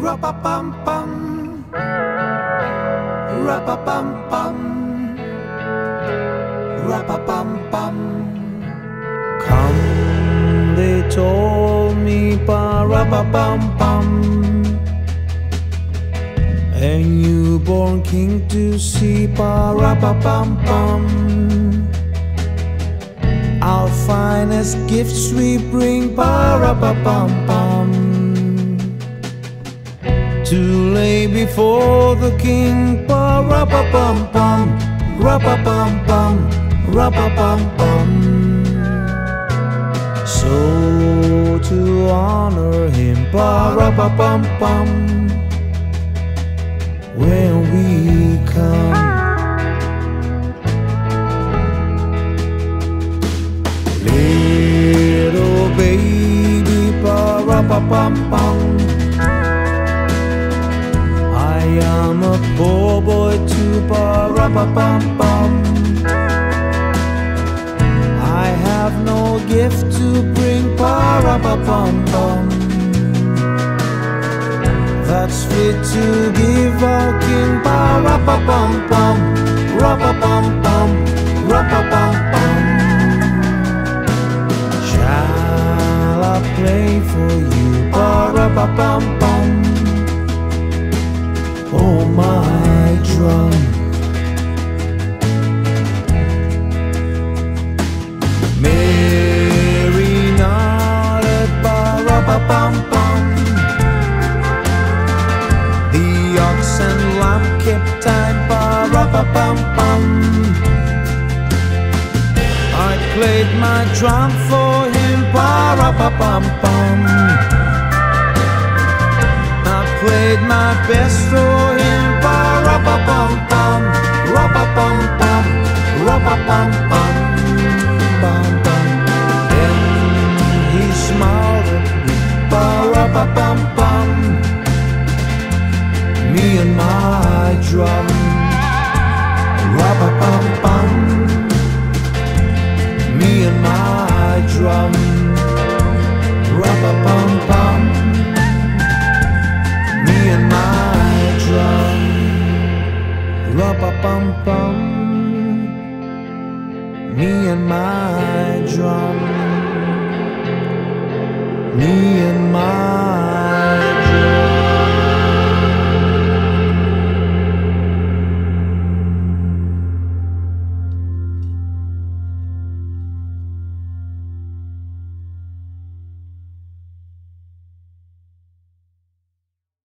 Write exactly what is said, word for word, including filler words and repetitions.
Ra-pa-pam-pam, ra-pa-pam-pam, ra-pa-pam-pam. Come, they told me, pa-ra-pa-pam-pam, a newborn king to see, pa-ra-pa-pam-pam. Our finest gifts we bring, pa-ra-pa-pam-pam, to lay before the king, pa-ra-pa-pam-pam, ra-pa-pam-pam, ra-pa-pam-pam. So to honor him, pa-ra-pa-pam-pam, when we come. Little baby, pa-ra-pa-pam-pam, I am a poor boy too, pa-ra-pa-pam-pam. I have no gift to bring, pa-ra-pa-pam-pam, that's fit to give our king, pa-ra-pa-pam-pam, ra-pa-pam-pam, ra-pa-pam-pam. Shall I play for you, pa-ra-pa-pam-pam, oh my drum? Mary nodded, pa-ra-pa-pam-pam, the ox and lamb kept time, pa-ra-pa-pam-pam. I played my drum for him, pa-ra-pa-pam-pam, played my best for him, pa-ra-pa-pam-pam, ra-pa-pam-pam, ra-pa-pam-pam, pam-pam. Then he smiled at me, pa-ra-pa-pam-pam, me and my drum, ra-pa-pam-pam, me and my drum, ra-pa-pam-pam, me and my drum, ra-pa-pam-pam, me and my drum, me and my